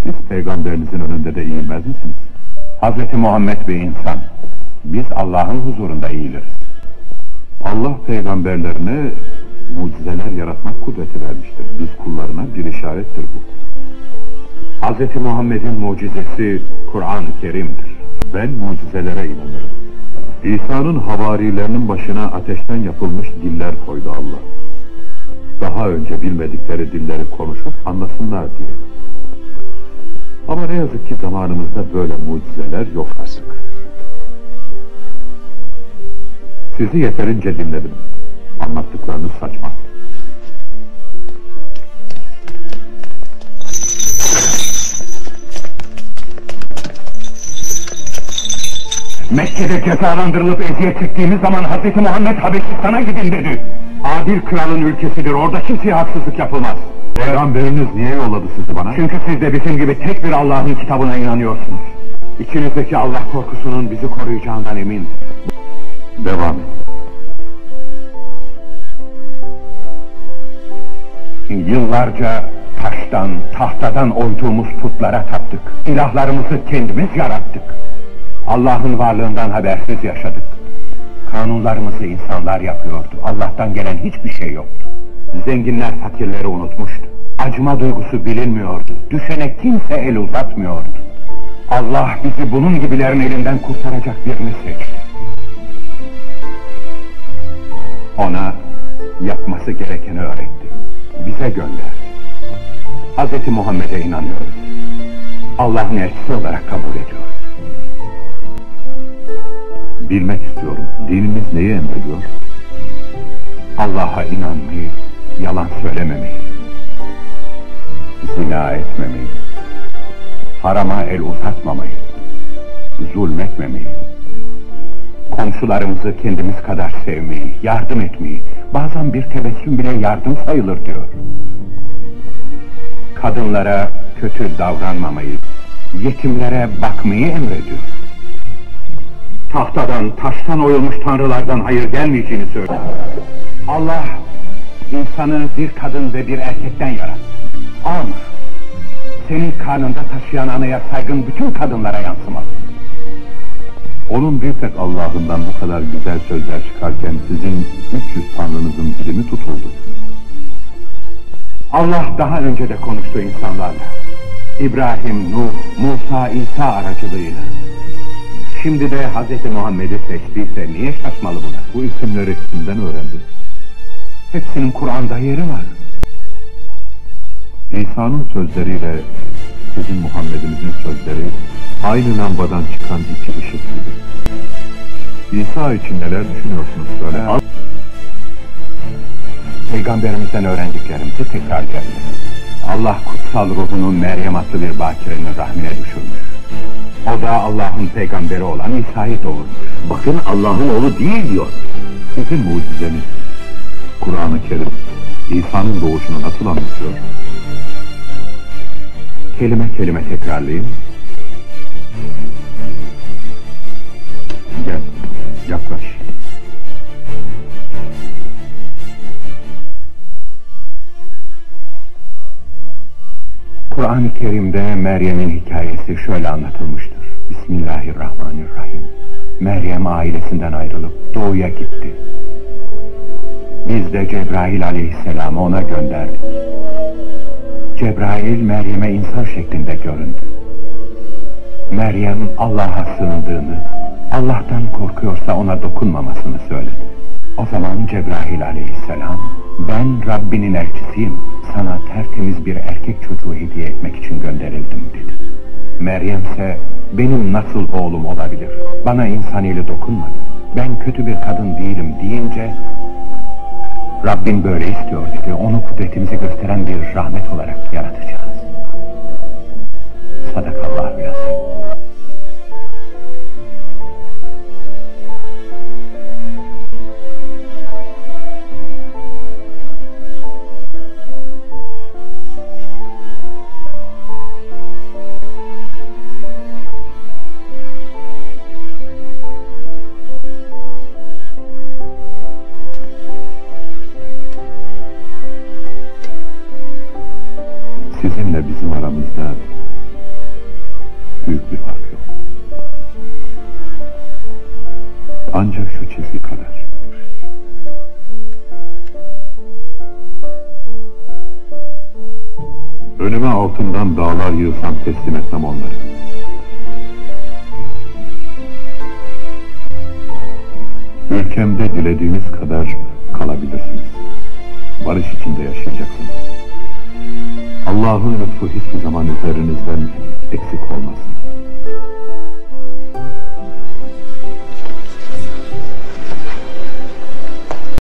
Siz peygamberinizin önünde de eğilmez misiniz? Hazreti Muhammed bir insan. Biz Allah'ın huzurunda eğiliriz. Allah peygamberlerine mucizeler yaratmak kudreti vermiştir. Biz kullarına bir işarettir bu. Hazreti Muhammed'in mucizesi Kur'an-ı Kerim'dir. Ben mucizelere inanırım. İsa'nın havarilerinin başına ateşten yapılmış diller koydu Allah. Daha önce bilmedikleri dilleri konuşup anlasınlar diye. Ama ne yazık ki zamanımızda böyle mucizeler yok artık. Sizi yeterince dinledim. Anlattıklarınız saçma. Mekke'de cezalandırılıp eziyet çektiğimiz zaman Hazreti Muhammed Habeşistan'a gidin dedi. Adil kralın ülkesidir, orada kimseye haksızlık yapılmaz. Peygamberiniz niye yolladı sizi bana? Çünkü siz de bizim gibi tek bir Allah'ın kitabına inanıyorsunuz. İçinizdeki Allah korkusunun bizi koruyacağından emin. Devam et. Yıllarca taştan, tahtadan oyduğumuz putlara taptık. İlahlarımızı kendimiz yarattık. Allah'ın varlığından habersiz yaşadık. Kanunlarımızı insanlar yapıyordu. Allah'tan gelen hiçbir şey yoktu. Zenginler fakirleri unutmuştu. Acıma duygusu bilinmiyordu. Düşene kimse el uzatmıyordu. Allah bizi bunun gibilerin elinden kurtaracak birini seçti. Ona yapması gerekeni öğretti. Bize gönderdi. Hazreti Muhammed'e inanıyoruz. Allah'ın elçisi olarak kabul ediyoruz. Bilmek istiyorum. Dininiz neyi emrediyor? Allah'a inanmayı, yalan söylememeyi, zina etmemeyi, harama el uzatmamayı, zulmetmemeyi, komşularımızı kendimiz kadar sevmeyi, yardım etmeyi, bazen bir tebessüm bile yardım sayılır diyor. Kadınlara kötü davranmamayı, yetimlere bakmayı emrediyor. Tahtadan, taştan oyulmuş tanrılardan hayır gelmeyeceğini söylüyor. Allah insanı bir kadın ve bir erkekten yarattı. Amr, senin karnında taşıyan anaya saygın bütün kadınlara yansımalı. Onun bir tek Allah'ından bu kadar güzel sözler çıkarken sizin 300 tanrınızın dili mi tutuldu? Allah daha önce de konuştu insanlarla. İbrahim, Nuh, Musa, İsa aracılığıyla. Şimdi de Hazreti Muhammed'i seçtiyse niye şaşmalı buna? Bu isimleri kimden öğrendin? Hepsinin Kur'an'da yeri var. İsa'nın sözleriyle sizin Muhammed'inizin sözleri aynı lambadan çıkan iki ışık gibi. İsa için neler düşünüyorsunuz söyle? Peygamberimizden öğrendiklerimizi tekrarlayalım. Allah kutsal ruhunu Meryem adlı bir bakirenin rahmine düşürmüş. O da Allah'ın peygamberi olan İsa'yı doğurmuş. Bakın Allah'ın oğlu değil diyor. Sizin mucizeniz Kur'an-ı Kerim İsa'nın doğuşunu nasıl anlatıyor? Kelime kelime tekrarlayayım. Gel, yaklaş. Kur'an-ı Kerim'de Meryem'in hikayesi şöyle anlatılmıştır. Bismillahirrahmanirrahim. Meryem ailesinden ayrılıp doğuya gitti. Biz de Cebrail aleyhisselamı ona gönderdik. Cebrail Meryem'e insan şeklinde göründü. Meryem Allah'a sığındığını, Allah'tan korkuyorsa ona dokunmamasını söyledi. O zaman Cebrail aleyhisselam, ben Rabbinin elçisiyim, sana tertemiz bir erkek çocuğu hediye etmek için gönderildim dedi. Meryem ise, benim nasıl oğlum olabilir, bana insan eli dokunmadı, ben kötü bir kadın değilim deyince, Rabbin böyle istiyor dedi, onu kudretimizi gösteren bir rahmet olarak yaratacağız. Sadakallahü'l-azim. Sizinle bizim aramızda bir fark yok. Ancak şu çizgi kadar. Önüme altından dağlar yığsam teslim etmem onları. Ülkemde dilediğiniz kadar kalabilirsiniz. Barış içinde yaşayacaksınız. Allah'ın lütfu hiçbir zaman üzerinizden eksik olmasın.